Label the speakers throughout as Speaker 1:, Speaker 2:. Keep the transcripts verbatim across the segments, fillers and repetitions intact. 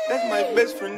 Speaker 1: That's my best friend.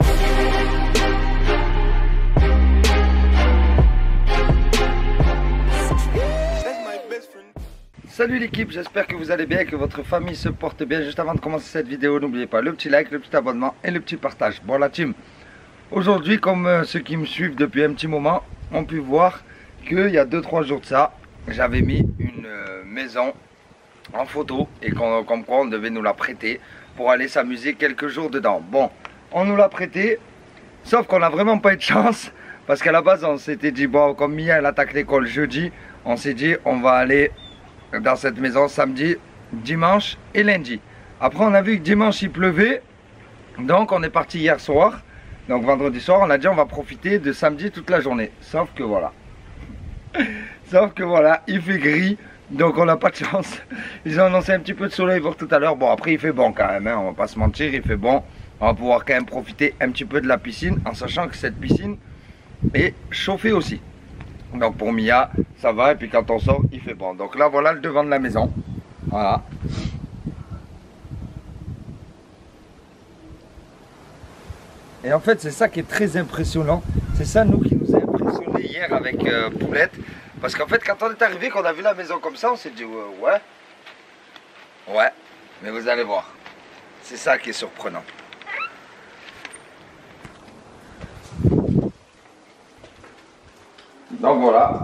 Speaker 2: Salut l'équipe, j'espère que vous allez bien et que votre famille se porte bien. Juste avant de commencer cette vidéo, n'oubliez pas le petit like, le petit abonnement et le petit partage. Bon la team, aujourd'hui comme euh, ceux qui me suivent depuis un petit moment ont pu voir qu'il y a deux trois jours de ça, j'avais mis une euh, maison en photo et qu'on, comme quoi on devait nous la prêter pour aller s'amuser quelques jours dedans. Bon, on nous l'a prêté, sauf qu'on n'a vraiment pas eu de chance parce qu'à la base on s'était dit, bon comme Mia elle attaque l'école jeudi, on s'est dit on va aller dans cette maison samedi, dimanche et lundi. Après on a vu que dimanche il pleuvait, donc on est parti hier soir. Donc vendredi soir on a dit on va profiter de samedi toute la journée. Sauf que voilà, sauf que voilà, il fait gris, donc on n'a pas de chance. Ils ont annoncé un petit peu de soleil pour tout à l'heure. Bon après il fait bon quand même, hein, on va pas se mentir, il fait bon. On va pouvoir quand même profiter un petit peu de la piscine, en sachant que cette piscine est chauffée aussi. Donc pour Mia, ça va, et puis quand on sort, il fait bon. Donc là, voilà le devant de la maison. Voilà. Et en fait, c'est ça qui est très impressionnant. C'est ça, nous, qui nous a impressionné hier avec euh, Poulette. Parce qu'en fait, quand on est arrivé, qu'on a vu la maison comme ça, on s'est dit, euh, ouais. Ouais, mais vous allez voir. C'est ça qui est surprenant. Donc voilà.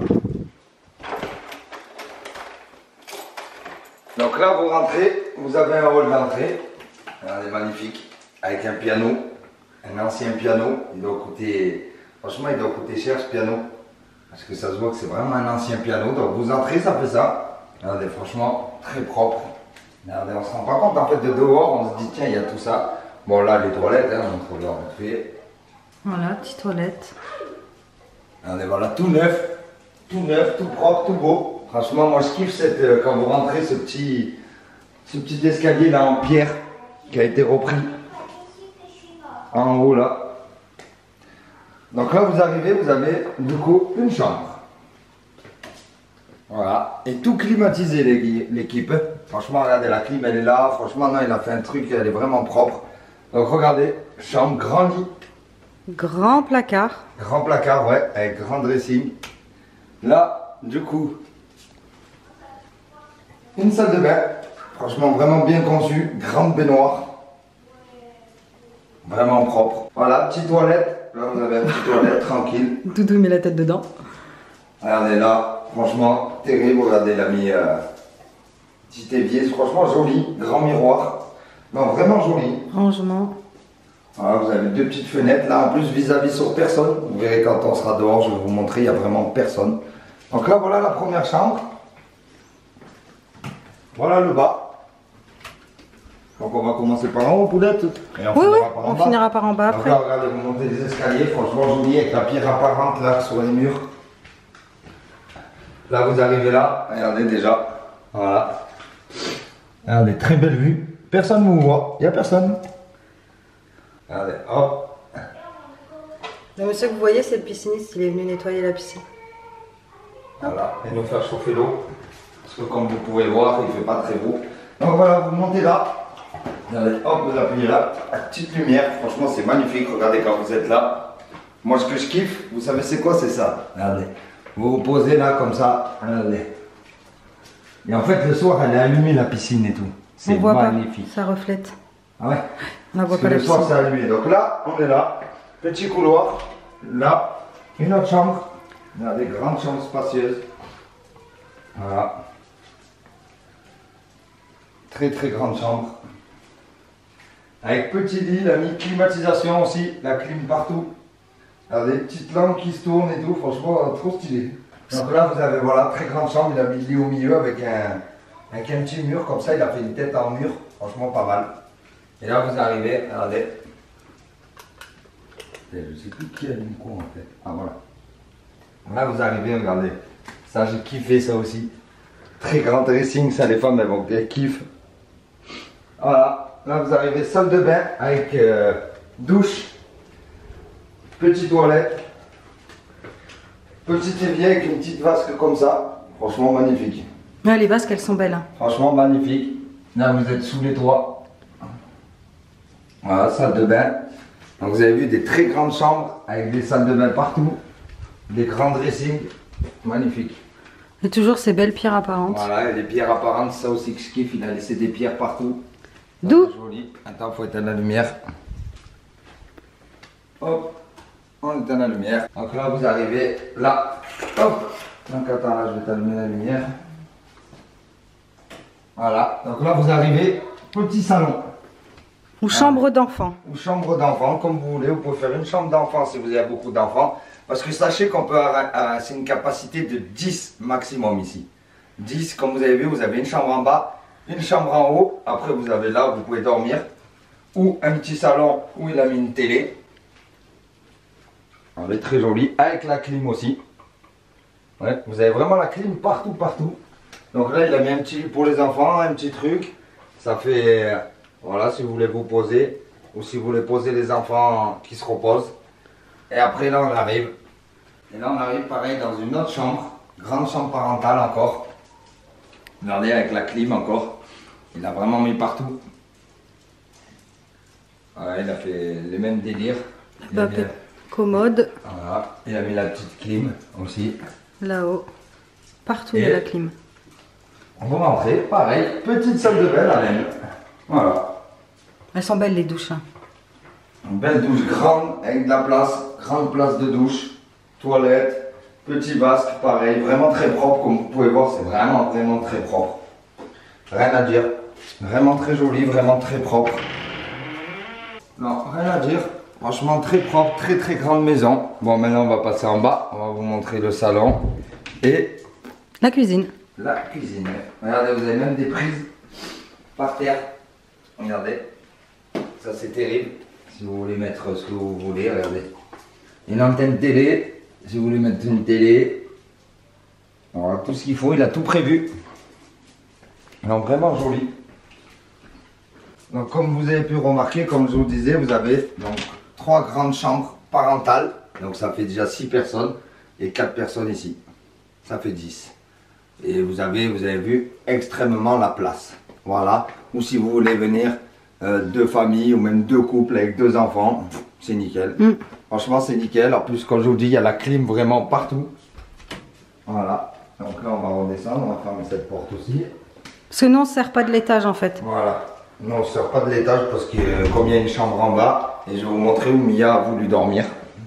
Speaker 2: Donc là vous rentrez, vous avez un hall d'entrée. Regardez, magnifique. Avec un piano. Un ancien piano. Il doit coûter. Franchement il doit coûter cher ce piano. Parce que ça se voit que c'est vraiment un ancien piano. Donc vous entrez, ça fait ça. Regardez, franchement très propre. Regardez, on se rend pas compte en fait de dehors, on se dit tiens il y a tout ça. Bon là les toilettes, hein, on peut leur fait.
Speaker 3: Voilà, petite toilette.
Speaker 2: Regardez, voilà, tout neuf, tout neuf, tout propre, tout beau. Franchement, moi je kiffe cette, euh, quand vous rentrez ce petit, ce petit escalier là en pierre qui a été repris en haut là. Donc là vous arrivez, vous avez du coup une chambre. Voilà, et tout climatisé l'équipe. Franchement, regardez, la clim elle est là. Franchement, non, il a fait un truc, elle est vraiment propre. Donc regardez, chambre, grand lit.
Speaker 3: Grand placard.
Speaker 2: Grand placard, ouais, avec grand dressing. Là, du coup, une salle de bain. Franchement, vraiment bien conçue. Grande baignoire. Vraiment propre. Voilà, petite toilette. Là, vous avez une petite toilette tranquille.
Speaker 3: Doudou met la tête dedans.
Speaker 2: Regardez là, franchement, terrible. Regardez, il a mis euh, petit évier. Franchement, joli. Grand miroir. Non, vraiment joli.
Speaker 3: Rangement.
Speaker 2: Voilà, vous avez deux petites fenêtres là, en plus vis-à-vis sur personne. Vous verrez quand on sera dehors, je vais vous montrer, il n'y a vraiment personne. Donc là, voilà la première chambre. Voilà le bas. Donc on va commencer par en haut, Poulette. Et on
Speaker 3: oui,
Speaker 2: finira
Speaker 3: oui,
Speaker 2: par en
Speaker 3: on
Speaker 2: bas.
Speaker 3: finira par en bas
Speaker 2: Donc
Speaker 3: après.
Speaker 2: là, regardez, vous montez les escaliers, franchement joli, avec la pierre apparente là sur les murs. Là, vous arrivez là, regardez déjà. Voilà. Regardez, très belle vue. Personne ne vous voit, il n'y a personne. Regardez, hop.
Speaker 3: Le monsieur que vous voyez, c'est le pisciniste, il est venu nettoyer la piscine.
Speaker 2: Voilà, et nous faire chauffer l'eau. Parce que comme vous pouvez le voir, il ne fait pas très beau. Donc voilà, vous montez là. Regardez, hop, vous appuyez là. La petite lumière, franchement c'est magnifique. Regardez quand vous êtes là. Moi ce que je kiffe, vous savez c'est quoi? C'est ça. Regardez. Vous vous posez là comme ça. Regardez. Et en fait le soir elle est allumée la piscine et tout. C'est magnifique.
Speaker 3: Pas, ça reflète.
Speaker 2: Ah ouais?
Speaker 3: On la voit
Speaker 2: Parce
Speaker 3: pas
Speaker 2: que
Speaker 3: la
Speaker 2: le soir
Speaker 3: piscine.
Speaker 2: c'est allumé. Donc là, on est là. Petit couloir. Là, une autre chambre. Regardez, grande chambre spacieuse. Voilà. Très très grande chambre. Avec petit lit, la climatisation aussi, la clim partout. Regardez, petites lampes qui se tournent et tout, franchement trop stylé. Donc là vous avez voilà, très grande chambre, il a mis le lit au milieu avec un, avec un petit mur, comme ça il a fait une tête en mur, franchement pas mal. Et là vous arrivez, regardez. Je sais plus qui a mis quoi en fait. Ah voilà. Là vous arrivez, regardez. Ça j'ai kiffé ça aussi. Très grand dressing, ça les femmes elles vont bien kiffer. Voilà. Là vous arrivez salle de bain avec euh, douche, petite toilette, petit évier avec une petite vasque comme ça. Franchement magnifique.
Speaker 3: Ah, les vasques elles sont belles. Hein.
Speaker 2: Franchement magnifique. Là vous êtes sous les toits. Voilà, salle de bain. Donc vous avez vu des très grandes chambres avec des salles de bain partout. Des grands dressings. Magnifique.
Speaker 3: Et toujours ces belles pierres apparentes.
Speaker 2: Voilà, et les pierres apparentes, ça aussi que je kiffe, il a laissé des pierres partout.
Speaker 3: D'où?
Speaker 2: Joli. Attends, faut éteindre la lumière. Hop, on éteint la lumière. Donc là, vous arrivez là. Hop. Donc attends, là, je vais t'allumer la lumière. Voilà. Donc là, vous arrivez, petit salon.
Speaker 3: Ou chambre d'enfant.
Speaker 2: Ou chambre d'enfant, comme vous voulez. Vous pouvez faire une chambre d'enfant si vous avez beaucoup d'enfants. Parce que sachez qu'on peut avoir, c'est une capacité de dix maximum ici. dix, comme vous avez vu, vous avez une chambre en bas, une chambre en haut. Après, vous avez là où vous pouvez dormir. Ou un petit salon où il a mis une télé. Elle est très jolie, avec la clim aussi. Ouais, vous avez vraiment la clim partout, partout. Donc là, il a mis un petit pour les enfants, un petit truc. Ça fait, voilà, si vous voulez vous poser. Ou si vous voulez poser les enfants qui se reposent. Et après, là, on arrive. Et là, on arrive pareil dans une autre chambre. Grande chambre parentale encore. Regardez, avec la clim encore. Il a vraiment mis partout. Ouais, il a fait les mêmes délires. Il a mis la...
Speaker 3: commode.
Speaker 2: Voilà. Il a mis la petite clim aussi.
Speaker 3: Là-haut. Partout,
Speaker 2: Et
Speaker 3: il y a la clim.
Speaker 2: On va rentrer, pareil. Petite salle de bain, la même. Voilà.
Speaker 3: Elles sont belles, les douches. Hein.
Speaker 2: Une belle douche grande, avec de la place. Grande place de douche. Toilette. Petit vasque, pareil. Vraiment très propre, comme vous pouvez voir. C'est vraiment, vraiment très propre. Rien à dire. Vraiment très joli, vraiment très propre. Non, rien à dire. Franchement, très propre, très très grande maison. Bon, maintenant, on va passer en bas. On va vous montrer le salon. Et
Speaker 3: la cuisine.
Speaker 2: La cuisine. Regardez, vous avez même des prises par terre. Regardez. Ça, c'est terrible. Si vous voulez mettre ce que vous voulez, regardez. Une antenne télé. Si vous voulez mettre une télé. Voilà, tout ce qu'il faut. Il a tout prévu. Donc, vraiment joli. Donc, comme vous avez pu remarquer, comme je vous disais, vous avez donc trois grandes chambres parentales. Donc, ça fait déjà six personnes. Et quatre personnes ici. Ça fait dix. Et vous avez, vous avez vu, extrêmement la place. Voilà. Ou si vous voulez venir euh, deux familles ou même deux couples avec deux enfants, c'est nickel. Mm. Franchement, c'est nickel. En plus, comme je vous dis, il y a la clim vraiment partout. Voilà. Donc là, on va redescendre. On va fermer cette porte aussi.
Speaker 3: Parce que nous, on ne sert pas de l'étage en fait.
Speaker 2: Voilà. Non, on ne sort pas de l'étage parce que euh, comme il y a une chambre en bas, et je vais vous montrer où Mia a voulu dormir.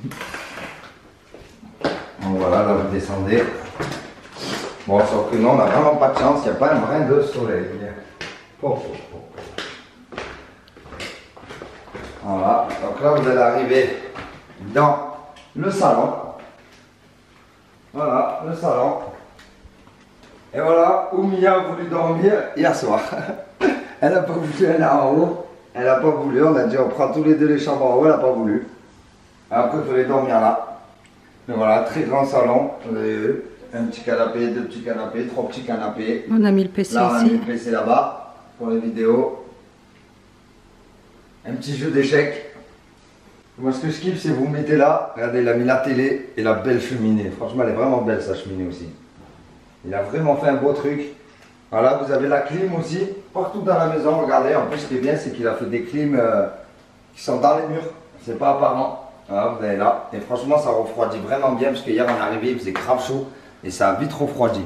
Speaker 2: Donc voilà, là vous descendez. Bon, sauf que non, on n'a vraiment pas de chance, il n'y a pas un brin de soleil. Oh, oh, oh. Voilà, donc là vous allez arriver dans le salon. Voilà, le salon. Et voilà où Mia a voulu dormir hier soir. Elle n'a pas voulu aller en haut. Elle n'a pas voulu. On a dit on prend tous les deux les chambres en haut. Elle n'a pas voulu. Après il fallait dormir là. Mais voilà, très grand salon. Vous avez vu. Un petit canapé, deux petits canapés, trois petits canapés.
Speaker 3: On a mis le P C
Speaker 2: là,
Speaker 3: ici.
Speaker 2: On a mis le P C là-bas pour les vidéos. Un petit jeu d'échecs. Moi ce que je kiffe c'est vous mettez là. Regardez, il a mis la télé et la belle cheminée. Franchement elle est vraiment belle sa cheminée aussi. Il a vraiment fait un beau truc. Voilà, vous avez la clim aussi, partout dans la maison. Regardez, en plus, ce qui est bien, c'est qu'il a fait des clims euh, qui sont dans les murs. C'est pas apparent. Voilà, vous avez là. Et franchement, ça refroidit vraiment bien, parce qu'hier, on est arrivé, il faisait grave chaud. Et ça a vite refroidi.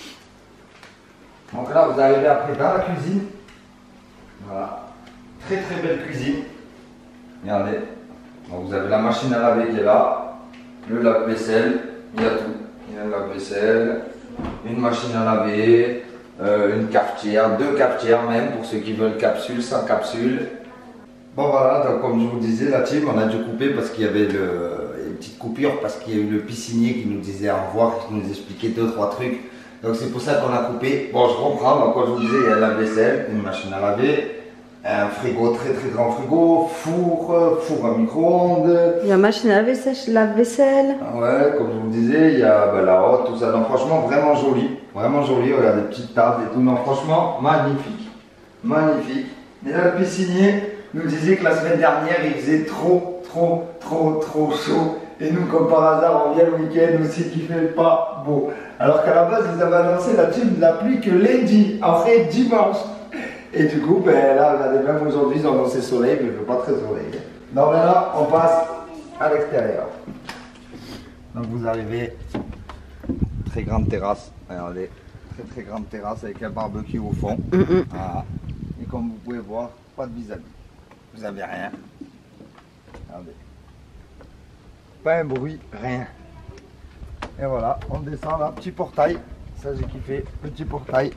Speaker 2: Donc là, vous arrivez après dans la cuisine. Voilà. Très très belle cuisine. Regardez. Donc vous avez la machine à laver qui est là. Le lave-vaisselle. Il y a tout. Il y a le lave-vaisselle. Une machine à laver. Euh, une cafetière, deux cafetières même pour ceux qui veulent capsule, sans capsule. Bon voilà, donc comme je vous disais, la team, on a dû couper parce qu'il y avait le, une petite coupure parce qu'il y a eu le piscinier qui nous disait au revoir, qui nous expliquait deux trois trucs. Donc c'est pour ça qu'on a coupé. Bon, je reprends, donc comme je vous disais, il y a la vaisselle, une machine à laver, un frigo, très très grand frigo, four, four à micro-ondes.
Speaker 3: Il y a machine à laver sèche, lave-vaisselle.
Speaker 2: Ouais, comme je vous disais, il y a bah, la haute, tout ça. Donc franchement, vraiment joli. Vraiment joli, regardez, des petites tables et tout. Non, franchement, magnifique. Magnifique. Et là, le piscinier nous disait que la semaine dernière, il faisait trop, trop, trop, trop chaud. Et nous, comme par hasard, on vient le week-end aussi qu'il ne fait pas beau. Alors qu'à la base, ils avaient annoncé la team de la pluie que lundi, après dimanche. Et du coup, ben là, regardez, même aujourd'hui, ils ont annoncé soleil, mais il ne fait pas très soleil. Donc maintenant, on passe à l'extérieur. Donc vous arrivez, très grande terrasse, regardez, très très grande terrasse avec un barbecue au fond. Mm-hmm. Voilà. Et comme vous pouvez voir, pas de vis-à-vis. Vous n'avez rien. Regardez. Pas un bruit, rien. Et voilà, on descend là, petit portail. Ça j'ai kiffé, petit portail.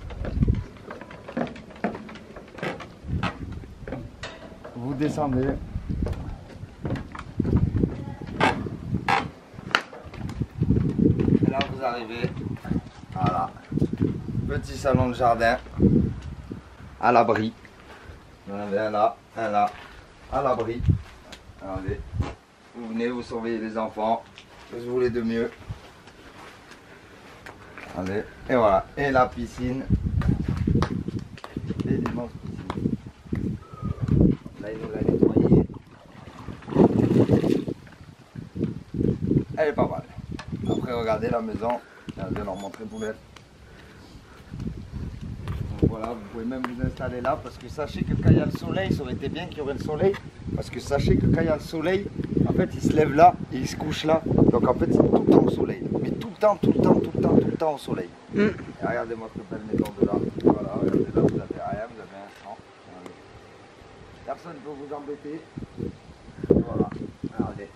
Speaker 2: Vous descendez. Et là vous arrivez. Voilà. Petit salon de jardin. À l'abri. Vous en avez un là, un là. À l'abri. Regardez. Vous venez, vous surveillez les enfants. Ce que vous voulez de mieux. Allez, et voilà, et la piscine, et l'immense piscine. Là, il nous l'a nettoyée. Elle est pas mal. Après, regardez la maison, je vais leur montrer Poulette. Donc voilà, vous pouvez même vous installer là, parce que sachez que quand il y a le soleil, ça aurait été bien qu'il y aurait le soleil, parce que sachez que quand il y a le soleil, en fait, il se lève là et il se couche là. Donc en fait, c'est tout le temps au soleil. Mais tout le temps, tout le temps, tout le temps, tout le temps au soleil. Mm. Et regardez-moi cette belle maison de là. Voilà, regardez là, vous avez rien, vous avez un champ. Personne ne peut vous embêter. Voilà, regardez.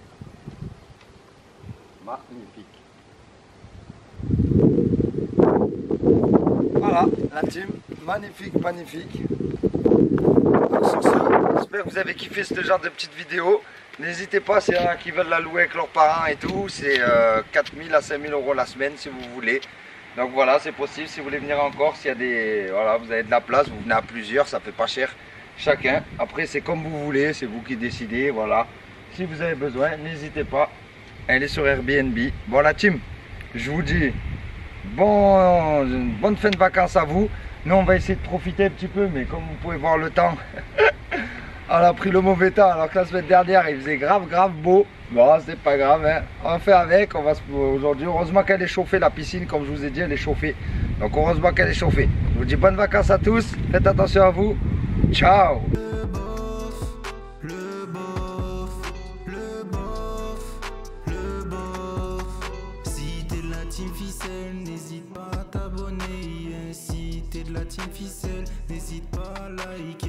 Speaker 2: Magnifique. Voilà, la team. Magnifique, magnifique. Donc sur ce, j'espère que vous avez kiffé ce genre de petite vidéo. N'hésitez pas, s'il y en a qui veulent la louer avec leurs parents et tout, c'est euh, quatre mille à cinq mille euros la semaine si vous voulez. Donc voilà, c'est possible. Si vous voulez venir en Corse, il y a des, voilà, vous avez de la place, vous venez à plusieurs, ça fait pas cher chacun. Après, c'est comme vous voulez, c'est vous qui décidez. Voilà. Si vous avez besoin, n'hésitez pas. Elle est sur Airbnb. Bon, la team, je vous dis bon, bonne fin de vacances à vous. Nous, on va essayer de profiter un petit peu, mais comme vous pouvez voir le temps. On a pris le mauvais temps alors que la semaine dernière il faisait grave grave beau. Bon, c'est pas grave, hein. On fait avec. On va se... aujourd'hui, heureusement qu'elle est chauffée, la piscine, comme je vous ai dit, elle est chauffée. Donc heureusement qu'elle est chauffée. Je vous dis bonnes vacances à tous. Faites attention à vous. Ciao.
Speaker 1: Le bof, le bof, le bof, le bof. Si t'es de la team ficelle, n'hésite pas à t'abonner. Si t'es de la team ficelle, n'hésite pas à liker.